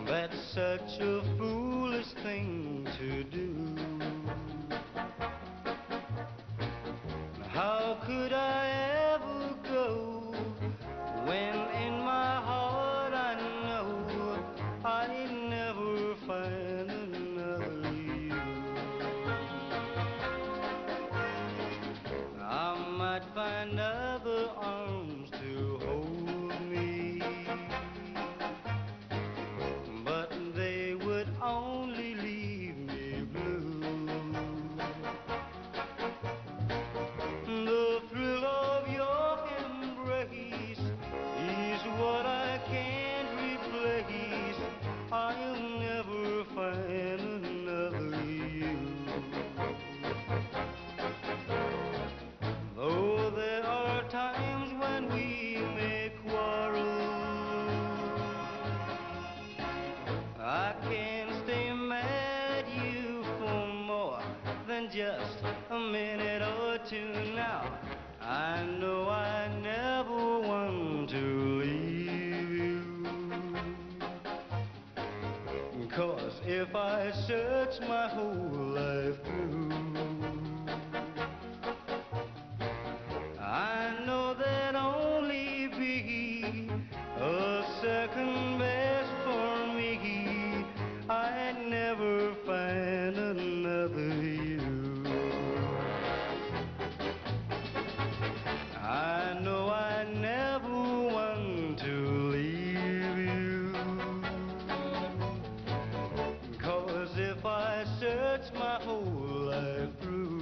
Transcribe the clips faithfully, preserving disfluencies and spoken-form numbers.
That's such a foolish thing to do. How could I ever go when in my heart I know I'd never find another you? I might find other arms to hold me, but they would only leave me blue. The thrill of your embrace is what I can't replace. I'll never find another you. Though there are times when we may quarrel, I can't stay mad at you for more than just a minute or two now. I know I never want to leave you, 'cause if I search my whole life through, I know that only be a second best for me. I'd never find another you. I know I never want to leave you, 'cause if I search my whole life through,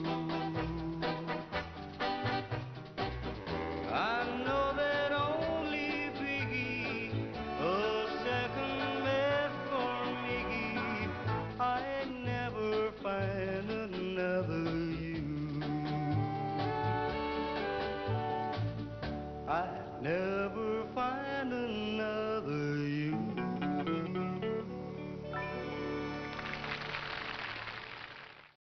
I know that only be a second best for me. I'd never find another you. I'd never find another you.